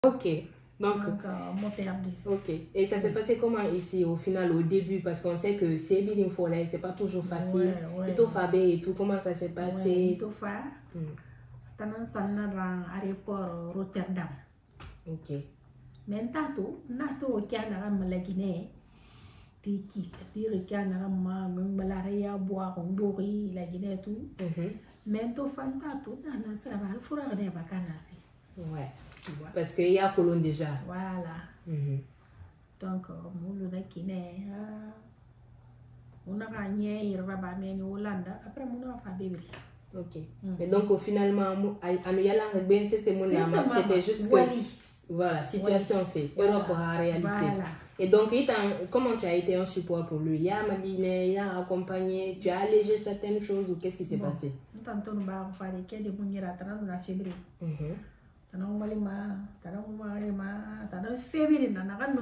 Ok. Donc m'ont perdu. Ok. Et ça s'est passé comment ici au final, au début? Parce qu'on sait que c'est bien une folie, c'est pas toujours facile. Et tout Fabé et tout, comment ça s'est passé? Tout fa. Tanan sanna dans aéroport Rotterdam. Ok. Mais tato, nato au Canada la Guinée. Tiki, tiri Canada ma malaria boire on bourri la Guinée tout. Mais tout fantato, nana ça va le fourrer des vacances. Ouais. Parce qu'il y a Colon déjà. Voilà. Donc, mon Guinée, on a gagné, il va bien en Hollande. Après, on a fait bébé. Ok. Mais donc, finalement, c'était juste que, voilà, situation fait, par rapport à la réalité. Voilà. Et donc, comment tu as été un support pour lui? Il a maliné, il a accompagné, tu as allégé certaines choses ou qu'est-ce qui s'est passé? Tantôt, nous avons fait des cas de bonheur à la février. Tanong malima, tanong février,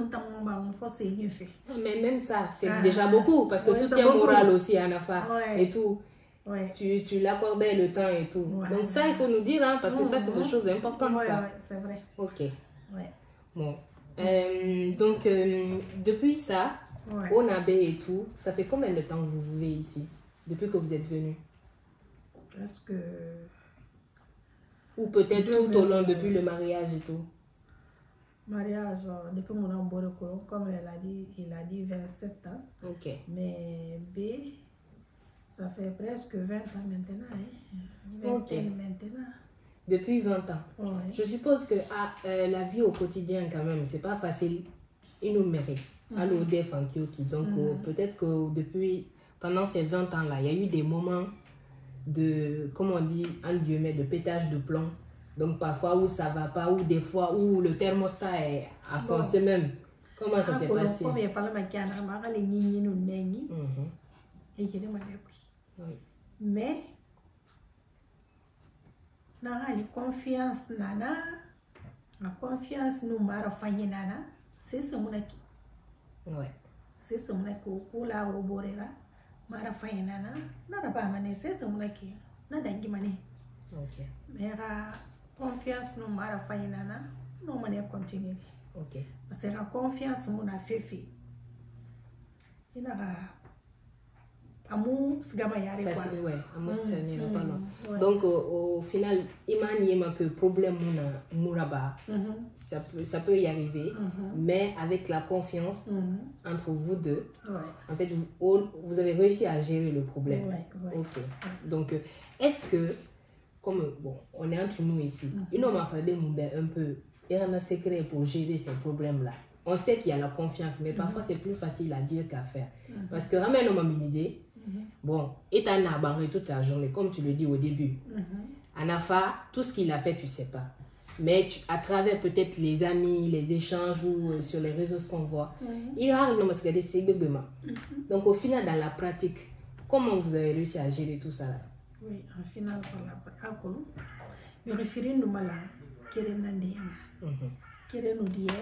mais même ça, c'est déjà beaucoup parce que soutien moral aussi à Nafa et tout. Tu l'accordais le temps et tout. Donc ça, il faut nous dire, hein, parce que ça, c'est des choses importantes. Ça. C'est vrai. Ok. Bon. Donc, depuis ça, au Nabé et tout, ça fait combien de temps que vous vivez ici? Depuis que vous êtes venu? Presque... Ou peut-être tout au long depuis le mariage et tout? Mariage, depuis mon amour, comme il a dit 27 ans. Ok. Mais B, ça fait presque 20 ans maintenant. Hein? 20 ok. ans maintenant. Depuis 20 ans. Je suppose que la vie au quotidien, quand même, c'est pas facile. Il nous mérite. Alors, donc, peut-être que depuis, pendant ces 20 ans-là, il y a eu des moments de, comment on dit, entre guillemets, de pétage de plomb. Donc parfois où ça va pas, ou des fois où le thermostat est à sensé même. Comment ça s'est passé? Mais la confiance nana, la confiance nous m'a fait nana, c'est ce mon qui. C'est ce mon qui ou la au borera. Mara fainana nada ba mané c'est ce mon qui nada ngi mané mais la confiance no mara fainana non mané continuer parce que la confiance mon a fait ina amu sigama yare quoi amu sani pas non donc au final imani que problème mouraba ça peut y arriver mais avec la confiance entre vous deux en fait vous avez réussi à gérer le problème. Ok. Donc est-ce que comme bon on est entre nous ici il m'a fallu un peu et un secret pour gérer ces problèmes là. On sait qu'il y a la confiance mais parfois c'est plus facile à dire qu'à faire parce que ramène on m'a une idée. Bon, et t'en as barré toute la journée, comme tu le dis au début. Anafa, tout ce qu'il a fait, tu sais pas. Mais à travers peut-être les amis, les échanges ou sur les réseaux, ce qu'on voit, il a donc au final, dans la pratique, comment vous avez réussi à gérer tout ça là? Oui, en final, je réfère nous mal à Kéré nous dit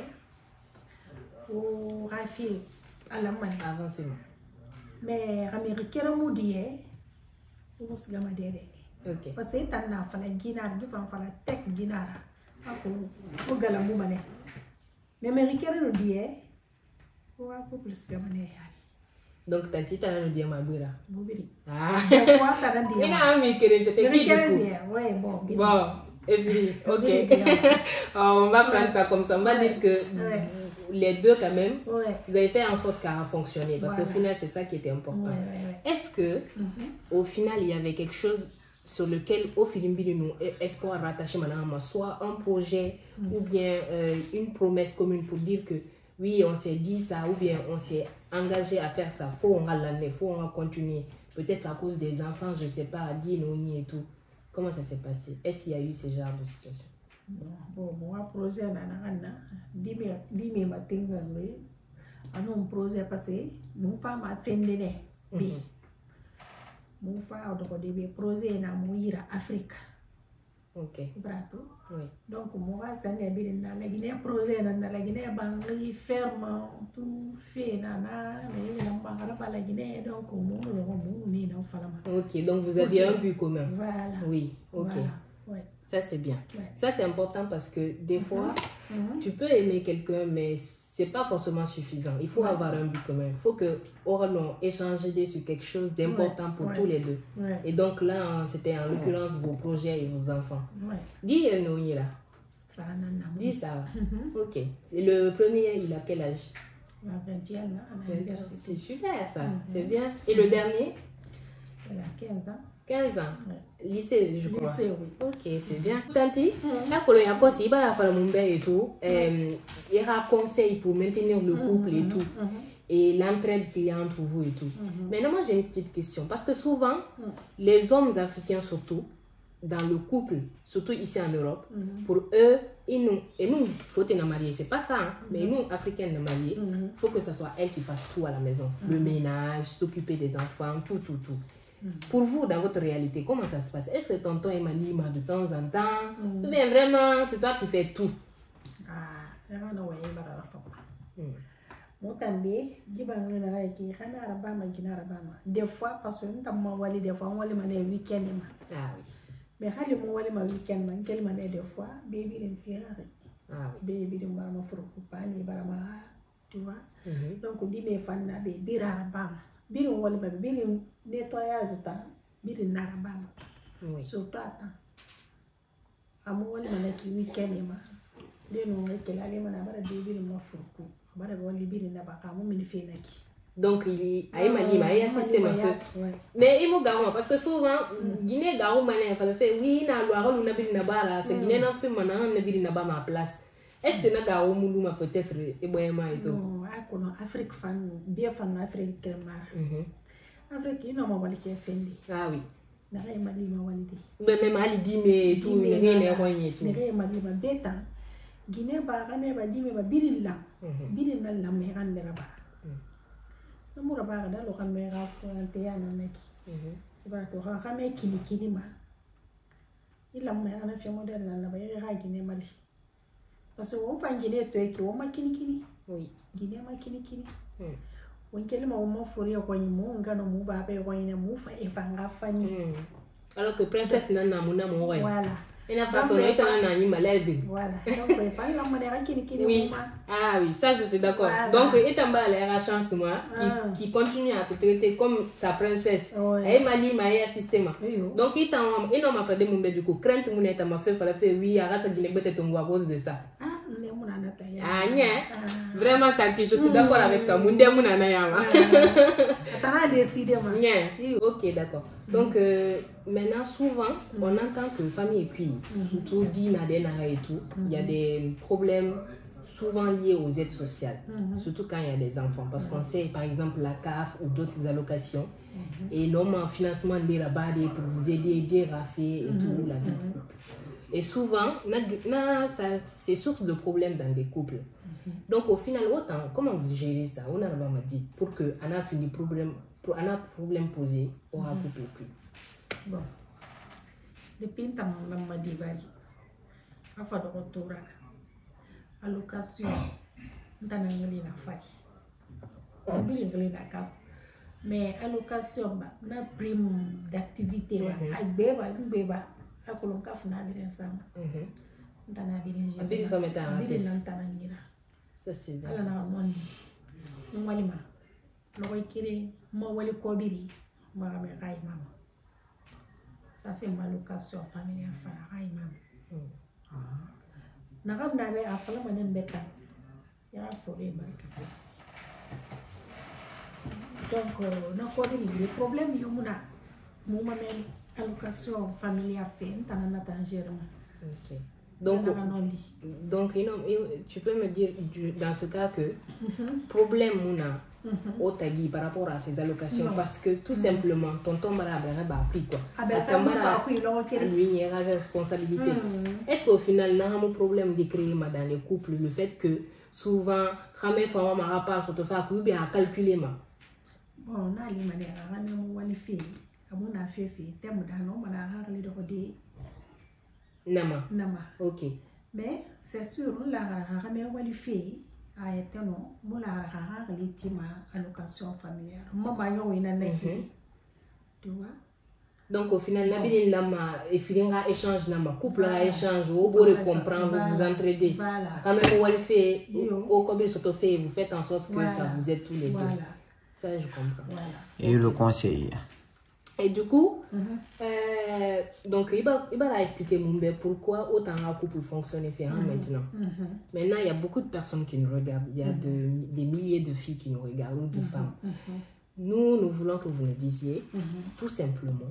au Rafi à la main. Avancement. Mais Américain nous dit on se gagne derrière. Parce que t'as n'a pas la guinare, tu vas faire la tech guinare. Au galamou mané. Mais Américain nous dit on va plus gagner. Donc t'as dit t'as nous dit ma bira. Bobiri. Ah. Pourquoi t'as dit? Mais non, mais c'était qui du coup? Ouais, bon. Bon, et puis, ok. On va prendre ça comme ça. On va dire que les deux quand même, vous avez fait en sorte qu'elle a fonctionné parce qu'au final c'est ça qui était important. Est-ce que au final il y avait quelque chose sur lequel au Philippines nous espoir rattaché maintenant soit un projet ou bien une promesse commune pour dire que oui on s'est dit ça ou bien on s'est engagé à faire ça, faut on va l'année, faut on va continuer peut-être à cause des enfants, je sais pas, Dinouni et tout. Comment ça s'est passé? Est-ce qu'il y a eu ce genre de situation? Bon, moi, projet, dis-moi, matin, un projet passé, nous femmes à Fendene, nous femmes à des projets dans l'Afrique. Ok. Brato. Oui. Donc, moi, ça n'est bien dans la Guinée, projet dans la Guinée, Bangli, ferme, tout fait, nana, mais on ne pas la Guinée, donc, ok, donc vous aviez un but commun. Voilà. Oui, ok. Voilà. Ouais. Ça, c'est bien. Ouais. Ça, c'est important parce que des fois, tu peux aimer quelqu'un, mais c'est pas forcément suffisant. Il faut avoir un but commun. Il faut que on échange sur quelque chose d'important pour tous les deux. Ouais. Et donc là, c'était en l'occurrence vos projets et vos enfants. Ouais. Dis Noï là. Dis ça. Ok. Et le premier, il a quel âge? C'est super ça. C'est bien. Et le dernier? Il a 15 ans. 15 ans. Ouais. Lycée, je crois. Lycée, oui. Ok, c'est bien. Tanti, là, quand il y a quoi, si va faire mon et tout, il y aura conseil pour maintenir le couple et tout, et l'entraide qu'il y a entre vous et tout. Mais non, moi, j'ai une petite question. Parce que souvent, les hommes africains surtout, dans le couple, surtout ici en Europe, pour eux, et nous, il faut être mariés, c'est pas ça, hein? Mais nous, Africains mariés, il faut que ce soit elle qui fasse tout à la maison. Le ménage, s'occuper des enfants, tout. Pour vous, dans votre réalité, comment ça se passe? Est-ce que tonton est malima de temps en temps? Mais vraiment, c'est toi qui fais tout. Des fois, parce que nous avons des fois, on va le week-end. Ah oui. Mais quand on va le week-end, des fois, baby est fier. Ah oui. Baby est marama furukupani, barama, tu vois. Donc on dit mes fans na baby rarabama. Biri wali baby, biri nettoyage ta, biri narabama. Oui. Surtout attends. Amu wali manaki week-end ma. De no ekela le mana bara baby le mafuruku. Bara wali biri na baka mu minife naki. Donc il a il a assisté ma fête. Mais il m'a garou parce que souvent Guinée garou mané fa fait oui na loire lu na biri na bara c'est Guinée na fait mana na biri na ba ma place. Est-ce que na garou muluma peut-être et boyema et tout. Non, akono Afrique fan bien fan Afrique kemar. Afrique ino ma wali ke fendi. Ah oui. Na re mali ma wali di. Mais même ali di mais tout ne rien roigné tout. Ne re mali ma beta. Guinée ba game ba di me ba biri la. Biri na la me ran de ba. Namura ba ga lo kan me ga fronte ya na meki. Ba to ha me kini ma. Ila me ana fi model na ba ga Guinée mali. Parce que on fait Guinée to eki o ma kini. Oui. Guinée ma kini. On kelma o mo fori ko ni mo ngano mu ba be ko ni mu fa e fa nga fani. Alors que princesse nana mona mo ouais. Voilà. Et la façon dont elle a mis malade. Voilà. Donc il faut la monnaie kini. Oui. Ah oui, ça je suis d'accord. Voilà. Donc Etamba elle a la chance moi qui continue à te traiter comme sa princesse. Elle m'a dit m'a assisté moi. Donc il m'a fait des moments du coup crainte mon état m'a fait oui, à ça Guinée peut-être à cause de ça. Ah, vraiment, Tanti, je suis d'accord avec toi. Ok, d'accord. Donc, maintenant, souvent, on entend que famille et puis, surtout dit Nadena et tout, il y a des problèmes souvent liés aux aides sociales, surtout quand il y a des enfants. Parce qu'on sait, par exemple, la CAF ou d'autres allocations, et normalement, financement des rabats pour vous aider à faire et tout, la vie du couple. Et souvent, c'est source de problèmes dans des couples. Donc au final, autant, comment vous gérez ça? On a dit pour que on a fini problème, problème posé, on a coupé plus. Bon, depuis que on m'a dit à faire de retour allocation, on a ngeli na faki, on a ngeli na cap, mais allocation na prime d'activité avec beba. Akolon ka funa biren sama ntana biren je biren fameta biren ntana ngira ça c'est bien ala na non no walima lo koy kiri mo wali ko biri ma me kay mama ça fait ma location familiale fa kay mama na kam na be afala manen beta ya fore barka donc na ko ni problème yumuna mo ma mel allocation familiale fait un dangereux. Ok. Donc tu peux me dire dans ce cas que problème mouna au tagi par rapport à ces allocations parce que tout simplement tonton Marabra ba pris quoi. Lui il y a la responsabilité. Est-ce qu'au final n'a pas problème de créer dans les couples le fait que souvent ramé femme mara pas sur te faire ou bien calculer ma. Bon, na li manière ramé mo wali fi. Amuna fefe temu dano mala harli de rodi nama ok mais c'est sûr la rame wali fi a été non mo la harli tima allocation familiale mo ba yo ina neki tu vois Donc au final, Nabil Lama et Filinga échange Nama, couple échange, au beau de comprendre, vous vous entraidez. Quand même, vous le fait, au combien de fait, vous faites en sorte que ça vous aide tous les deux. Ça, je comprends. Et le conseil. Et du coup, donc il va expliquer Mumbe pourquoi autant un couple fonctionne différemment maintenant. Maintenant, il y a beaucoup de personnes qui nous regardent. Il y a des milliers de filles qui nous regardent, ou de femmes. Nous voulons que vous nous disiez, tout simplement,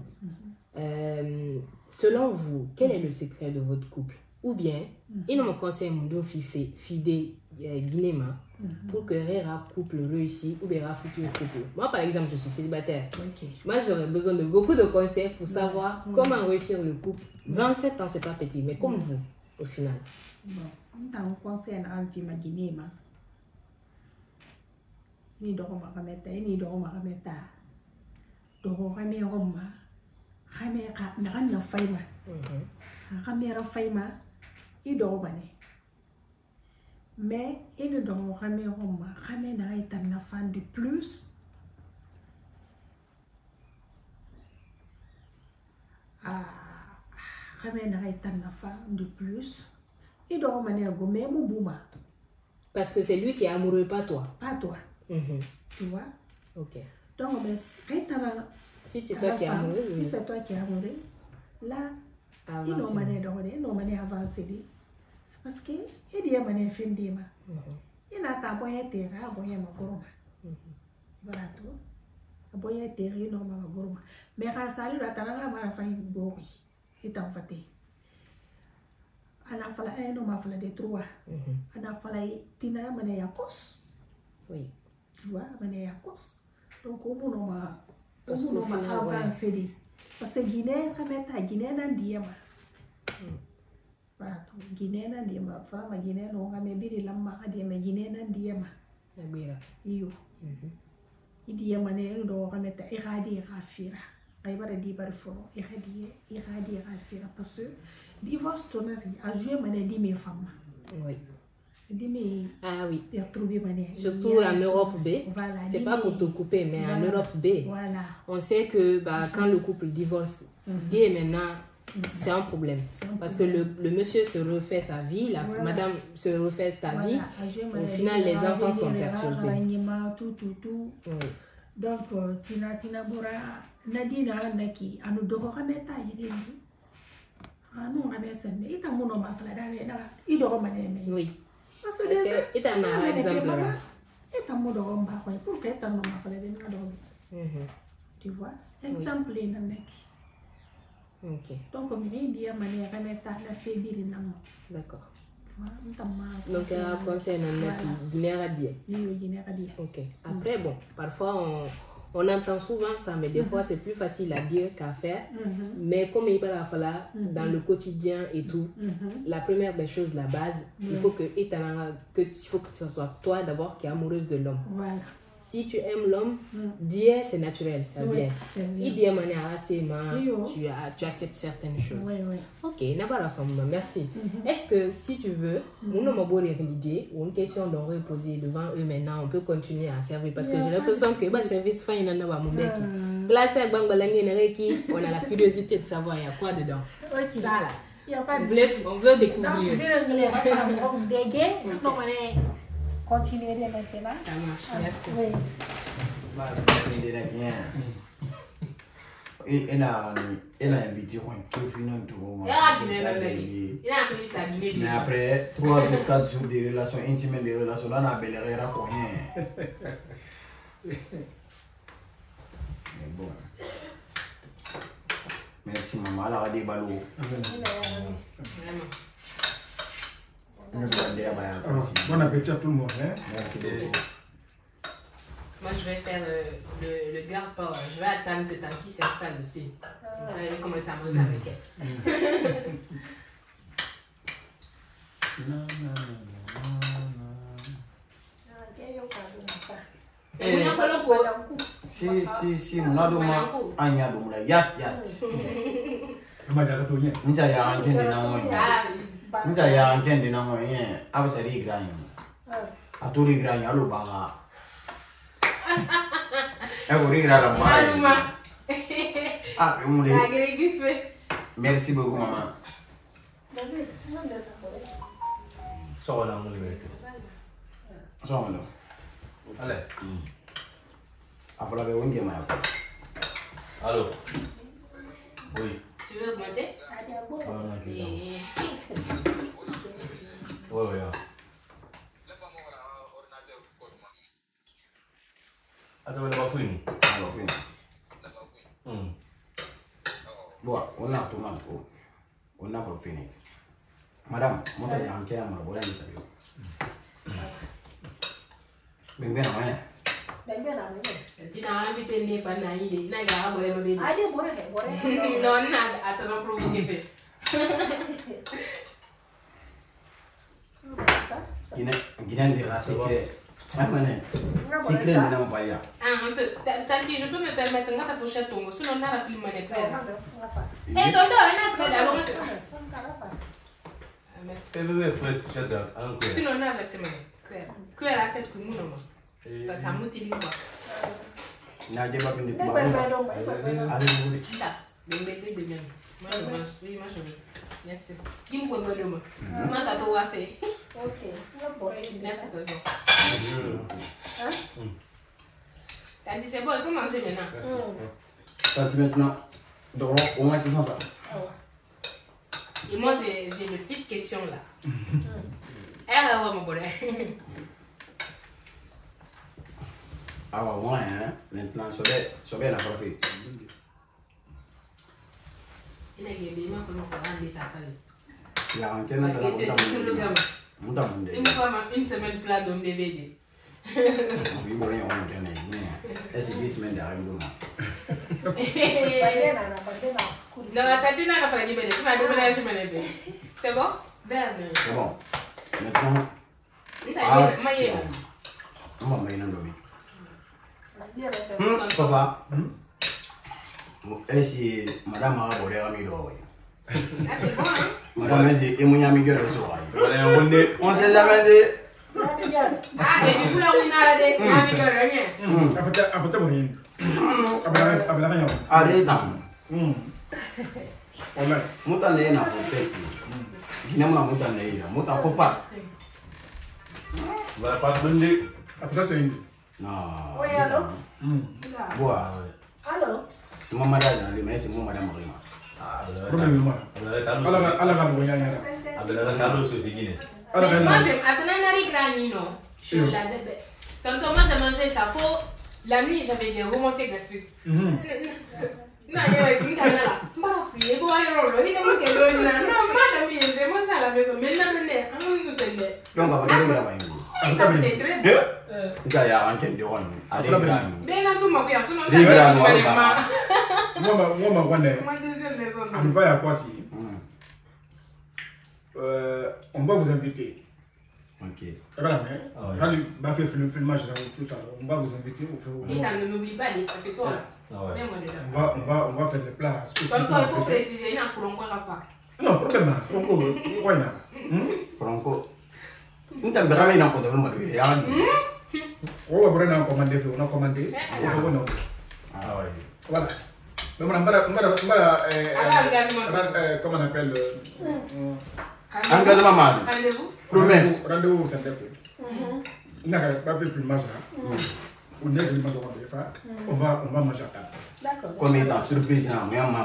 selon vous, quel est le secret de votre couple? Ou bien, il me conseille mon fidé Guinéma pour que Rera couple réussit ou bien futur couple. Moi, par exemple, je suis célibataire. Moi, j'aurais besoin de beaucoup de conseils pour savoir comment réussir le couple. 27 ans, c'est pas petit, mais comme vous, au final. Bon, on conseille un film à Guinéma. Ni doro makameta ni doro makameta doro rame roma rame ka na faima rame ra faima i doro bane mais il doro rame roma rame na ita na fan de plus rame na ita na fan de plus i doro mane go même bouma parce que c'est lui qui est amoureux, pas toi. Pas toi. Tu vois? Ok. Donc, si c'est toi qui es amoureux, si c'est toi qui es amoureux, là, il n'ont pas avancé. C'est parce que il y a un fin de ma. Il n'a pas boyé terre, boyé ma gourma. Voilà tout. Boyé terre, il n'a pas gourma. Mais quand ça lui a été là, ma fille bourri. Il est en fait. On a fallu un homme à fallu des trois. On a fallu tina mané à cause. Oui. Tu vois, mané à cause. Donc, au bout, on a avancé. Parce que Guinée, ça met à Guinée dans Diema. Voilà, Guinée dans Diema. Femme Guinée, on a mis biri lama à Diema, Guinée dans Diema. Iyo. Il dit à mané, on a mis à éradier Rafira. Aïba de Dibar Foro, éradier Rafira. Parce que divorce, ton a joué mané 10 000 femmes. Oui. Ah oui. Surtout en Europe B. Voilà, c'est pas pour te couper, mais en Europe B. Voilà. On sait que quand le couple divorce, dès maintenant, c'est un problème. Parce que le monsieur se refait sa vie, la madame se refait sa vie. Au final, les enfants sont perturbés. Tout. Donc, Tina Bora, Nadina Naki, à nous devons remettre à Yédi. Non, oui. Parce que c'est un exemple là. Tu vois, exemple est dans mec. Ok. Donc, on dit bien manière à mettre la fébrile dans moi. D'accord. Donc, c'est un conseil qui est ok. Après, bon, parfois on entend souvent ça, mais des fois c'est plus facile à dire qu'à faire. Mais comme il va falloir dans le quotidien et tout, la première des choses, la base, il faut que ce soit toi d'abord qui es amoureuse de l'homme. Voilà. Si tu aimes l'homme, dire c'est naturel, ça vient. Il dit tu acceptes certaines choses. Ok, merci. Est-ce que si tu veux, une question d'en reposer devant eux maintenant, on peut continuer à servir parce que j'ai l'impression que le service fin il en a mon mec. Là c'est on a la curiosité de savoir il y a quoi dedans. Ça là. On veut découvrir. Continuez maintenant. Ça marche, merci. Oui. Elle a invité mais après 3 ou 4 jours de relations, une semaine de relations, là, on a belle pour rien. Mais bon. Merci maman, elle a des ballots. Bon appétit à tout le monde. Hein? Merci beaucoup. Moi, je vais faire le garde-pain. Je vais attendre que Tanti s'installe aussi. Vous allez commencer à manger avec elle. Si, mon adoma, Anya Domla, yat. Nja ya ankende na moyo. Nja ya ankende na moyo. Abasari igranyo. Aturi igranyo alo baga. Ego rigra la mara. Ah, moulé. Merci beaucoup, maman. Ça va, mon mec. Ça va, non? Allez. Après, on va dire, allô? Oui. Tu veux augmenter? Oui. Asa wala ba fini? Alors, fini. Bon, on a tout mal. On a fini. Madame, moi, j'ai un kéré à ma boule. Ben, ben, ouais. Tu n'as invité ni pas naïve, n'a pas boire ma bébé. Allez, bon. Non, attends, provoquer. Guinéen de race secret. Secret de l'envoyeur. Ah, un peu. Tanti, je peux me permettre, moi, ça faut cher ton sinon on a la film de frère. Eh, Toto, on a ce que d'abord. Sinon, on a versé mon cœur. Cœur à cette commune, moi. Parce que ça m'utilise pas. N'a pas de Bébé. Moi, je mange. Oui, moi, je veux. Merci. Qui me peut me donner? Moi, t'as tout à faire. Ok. Merci, Toto. T'as dit, c'est bon, il faut manger maintenant. maintenant. Donc, au moins, tout ça. Et moi, j'ai une petite question là. Alors, mon bonheur. Ah ouais, hein? Maintenant, ça va la profiter. Il a gagné, il m'a fait mon sa famille. Il a un Parce que tu es tout le gamin. Il me fait une semaine plat de bébé. Oui, bon, on est 10 semaines derrière nous. Non, la tatine n'a pas dit bébé. Tu m'as demandé je me lève. C'est bon? C'est bon. Maintenant, on va mettre un lobby. Papa, est-ce que madame a abordé un million? Ah, c'est bon, hein? Madame, est-ce que mon ami gueule sur on s'est jamais dit. Ah, et puis vous la roulez à la dé, ami de rien. Après, bon, après, Allez, dans. On a. Mouton est là pour tête. Guinée, mon mouton est là. Mouton, faut pas. Va pas te donner. Après, c'est une. Non. Oui, allô? Bois. Allô? C'est mon madame, c'est mon madame Rima. Problème, moi. Alors, Moi, j'aime. Attends, Nari Granny, non. Je la débé. Tantôt, moi, j'ai mangé ça faux. La nuit, j'avais des remontées gastriques. Non, il y a une canne. Ma fille, il doit y avoir le. Il est monté le. Non, madame, j'ai mangé à la maison. Mais non, nous sommes là. Donc, on va aller là-bas. Ça, c'était très bien. Il y a un quai de rond. Allez, grand. Mais non, tout m'a bien. Sinon, Des grands, moi, deuxième maison. il va y avoir quoi si on va vous inviter. Ok. Voilà, mais va faire filmage tout ça. On va vous inviter. Et ne m'oublie pas, c'est toi là. On va faire des plats. Comme toi, il faut préciser, il y a un courant quoi la fin. Non, problème. Franco. Nous t'avons vraiment une encontre de moi. On va commander. On a commandé. Voilà. Mais comment on appelle engagement mal. Rendez-vous. Promesse. Rendez-vous au centre. On n'a pas fait filmage là. On est venu on va manger à table. D'accord. Comme étant surprise, on a un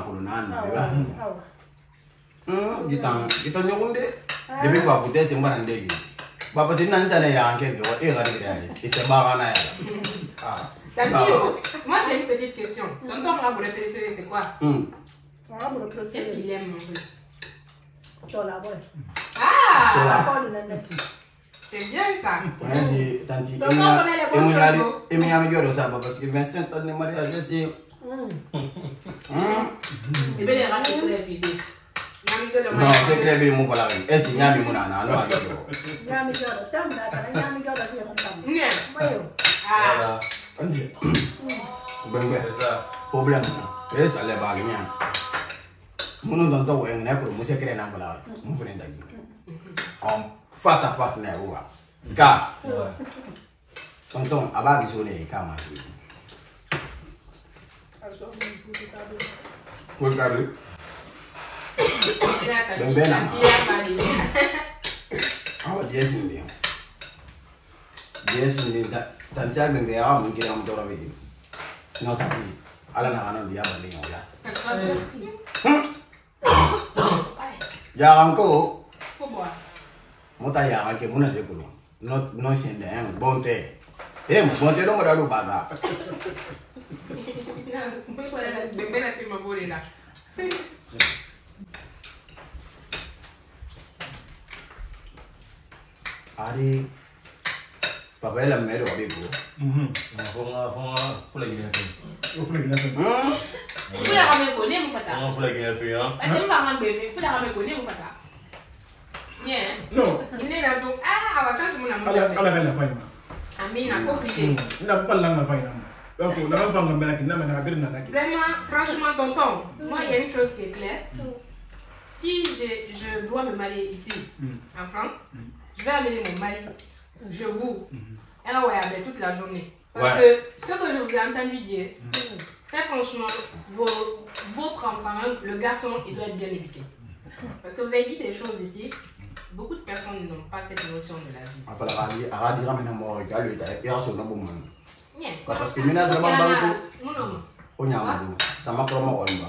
Kita nyonde debe kwa fute se mbara ndege baba c'est nan sana ya enquête et regarder et c'est barana ya Tantio, moi j'ai une petite question. Tonton Raboule préféré c'est quoi? Raboule préféré. Qu'est-ce qu'il aime manger? Tola. Ah! C'est bien ça. Merci tanti. Et mi ami goro ça parce que 25 ans de mariage c'est Et bien les rats c'est très vidé. Non, c'est très bien mon voilà. Est-ce qu'il y a mi mon ana non agio. Nyami goro tam da nyami goro dia mon tam. Nya. Mayo. Ah. Ben problème. Et ça les bague nya. Mon don to en na pour mo secret na voilà. Mon frère ndagi. En face à face na ou ba. Ka. Tonton abagi so ne ka ma. Kau kari. Awak dia sendiri. Dia sendiri tak jaga dia awak mungkin orang tua lagi. Nggak tapi, ala nak anak dia balik ya. Jangan kau. Mau tanya lagi mana sih kau? No sendiri, bonte. Bonte dong ada dua baga. Ari, papa ela mero abigo. Fula gini aja. Fula gini aja. Fula kami kuni mu fata. Fula gini aja ya. Atem bangan bebe, fula kami kuni mu fata. Yeah. No. Ini dah tu. Awak tu mana mu. Ala kan na fine. Amina, kau pilih. Nda pala na fine. Donc la même femme ben qui n'a pas na birna na. Vraiment, franchement, tonton, moi il y a une chose qui est claire. Si je dois me marier ici, en France, je vais amener mon mari, je vous, toute la journée. Parce que ce que je vous ai entendu dire, très franchement, votre enfant, le garçon, il doit être bien éduqué. Parce que vous avez dit des choses ici, beaucoup de personnes n'ont pas cette notion de la vie. Parce que mina sama bangku, punya madu, sama kromo olimba.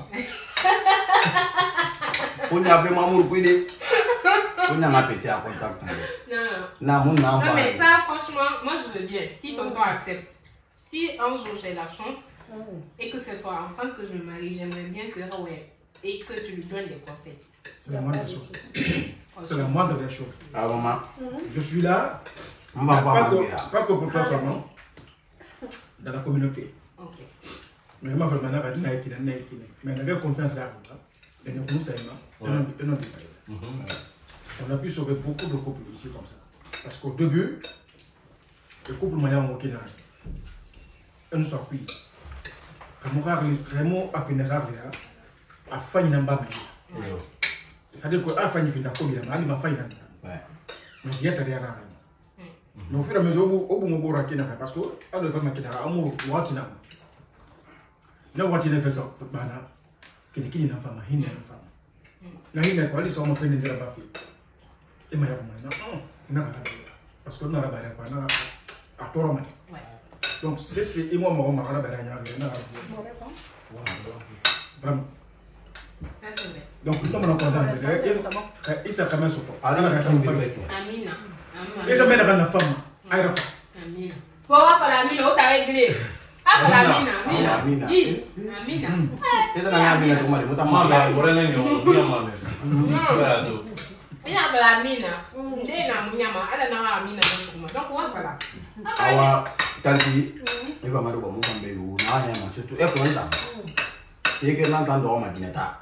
Punya apa mamur kuide, punya ngapeti à contact. Non, mais ça, franchement, moi je veux bien. Si tonton accepte, si un jour j'ai la chance et que ce soit en France que je me marie, j'aimerais bien que et que tu lui donnes des conseils. C'est la moindre des choses. C'est la moindre des choses. Ah maman, je suis là, pas que pour toi seulement. Dans la communauté. Okay. Mais je m'appelle maintenant à Naïki, mais on avait confiance à vous. On a pu sauver beaucoup de couples ici comme ça. Parce qu'au début, le couple m'a dit que nous sommes pris. Comme on a vraiment affiné à faire une embâme. C'est-à-dire qu'à faire une embâme, il m'a fait une embâme. Mais il y a rien à faire. Mais au fur et à mesure, au bout de la kina parce que à le faire makina amour watina. Na watina fait ça, bana. Kini na fama, hinna na fama. Na hinna kwa lisa on fait des rabafi. Et ma yama na parce que na rabara kwa na a toro mati. Donc c'est moi ma ma rabara nya na. Vraiment. Donc nous on a pensé et ça quand même sur toi. Amina. Et quand même la femme, Amina. Faut avoir la mine, au taille gré. Ah, la mine, Amina. Amina. Et dans la mine, tu m'as dit, tu m'as dit, tu m'as dit, tu m'as dit, il a la mine. Il est là, Mounyama. Elle a la mine. Donc, voilà. Awa, tanti, il va m'arriver au Moukambe, surtout, et pour ça. C'est que l'entend dans ma dineta.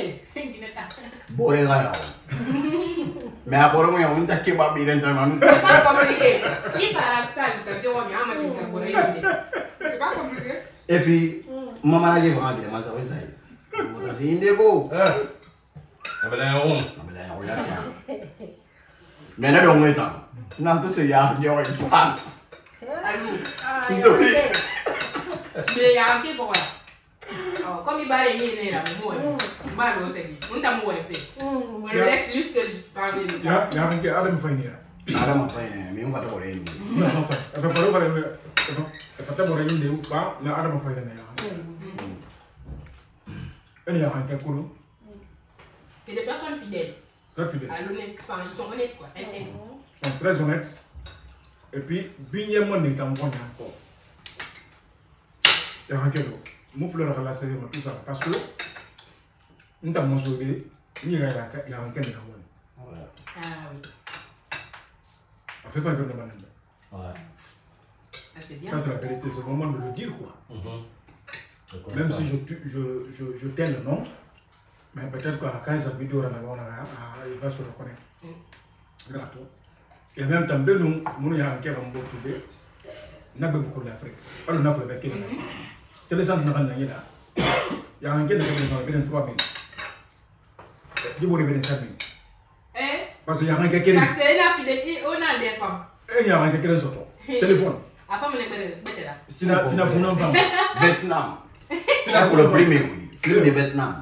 Borega. Mais après, on a qui va bien dans le monde. C'est pas compliqué. Il va à la stage, tu vois, il y a c'est pas compliqué. Et puis, maman a dit, on va dire, ça va être. C'est indégo. Mais là, on est temps. Non, tout ce qu'il y a, il y a un plan. Allô. Mais il y a un peu pour moi. Comme il va aller là, moi, je vais aller au téléphone. On t'a moué fait. On laisse lui seul parler. Il y a un peu de finir. Adam fait, mais on va te voir. Non, non, fait. Elle va pas le faire. Elle va te voir une ou pas, mais Adam fait. Il y a un peu de c'est des personnes fidèles. Très fidèles. Enfin, ils sont honnêtes quoi. Ils sont très honnêtes. Et puis, bien mon est en bon encore. Il y a un peu de mon fleur à la série, tout ça. Parce que nous avons sauvé, il y a un peu de ah oui. On fait pas de banane. Ouais. C'est bien. Ça, c'est la vérité, c'est le moment de le dire quoi. Même si je t'aime le nom, mais peut-être qu'à 15 vidéos, il va se reconnaître. Gratuit. Et même temps, nous, il y a un qui va me trouver. N'a pas beaucoup d'Afrique. Pas le neuf avec qui. Télécentre n'a pas de là. Il y a un qui va me 3 000. Il va me 5 000. Parce qu'il y a un qui est. Parce qu'il on a des femmes. Et il y a un qui est sur ton téléphone. À femme, on est là. Si tu n'as pas de Vietnam. Tu as pour le premier, oui. Film de Vietnam.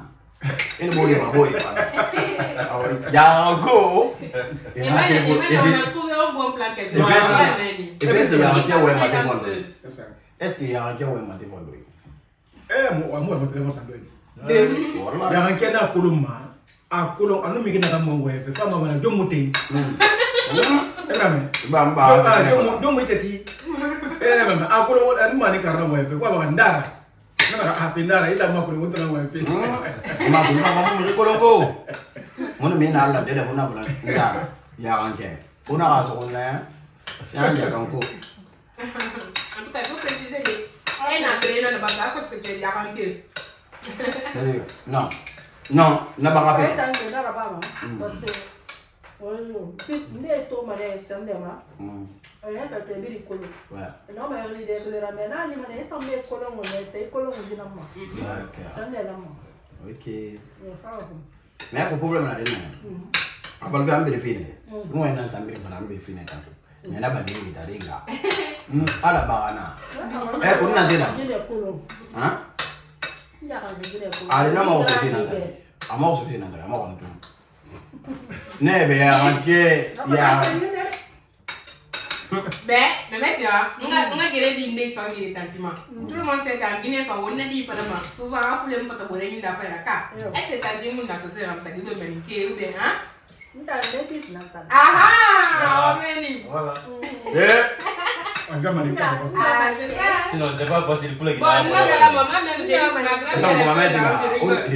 Ini boleh apa boleh. Jangan go. Et on a trouvé un bon plan quelque Et puis c'est un qui ouais maté bon. C'est ça. Est-ce qu'il y a un qui ouais maté bon? Moi je vais te dire. Voilà. Ya ranke na koloma. A kolom anu mi gina kama wewe. Fa mama na domote. Ebrame. Bamba. Domo itati. Ebrame. A kolom anu mani karna wewe. Kwa baba ndara. Na ka ndara ita makuru wonto na wewe. Ma mu kolongo. Mun mi na la dele hona bula. Ya ranke. Una ga so na. Sian ya kanko. En tout cas, il faut préciser que elle n'a créé le bagage parce que tu es garanti. Non. Non, na ba ka fe. Parce que ne to mare sandema. Aya sa te biri kolo. No ma yori de le ramena ni mane to me kolo mo ne te kolo mo dina ma. Sandela ma. OK. Mais ko problème na de na. Abal ga ambe fine. Mo ena tambe para ambe fine ta. Mais na ba ni ta ringa. Ala ba na. Ko na zela. Hein? Ali na ma o fine na. Ama o fine na, ama o ntu. Ne be ya ke ya. Mais mec là, on a géré des idées sans dire tantiment. Tout le monde sait qu'en Guinée, on a dit pas de mal. Souvent, on fout les mots pour les gens faire la carte. Est-ce que ça dit mon associé dans sa vie de vérité ou bien hein? Ah, voilà. Sinon, c'est pas possible. Il faut les bon, moi, la maman, même j'ai ma grand-mère.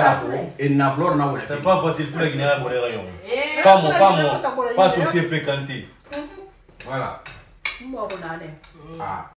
C'est pas possible. Il faut les guinéens à les rayons. Pas moi. Pas associé fréquenté. Voilà. Ah.